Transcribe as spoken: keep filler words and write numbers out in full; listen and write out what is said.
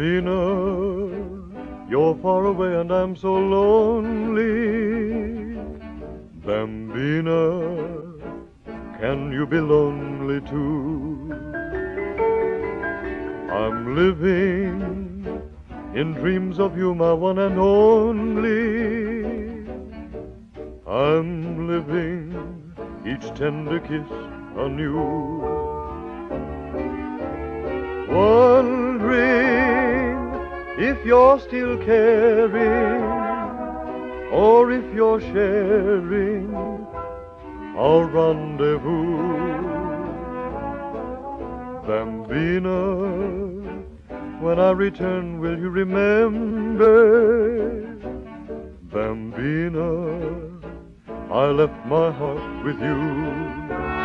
Bambina, you're far away and I'm so lonely. Bambina, can you be lonely too? I'm living in dreams of you, my one and only. I'm living each tender kiss anew, wondering if you're still caring, or if you're sharing our rendezvous. Bambina, when I return, will you remember? Bambina, I left my heart with you.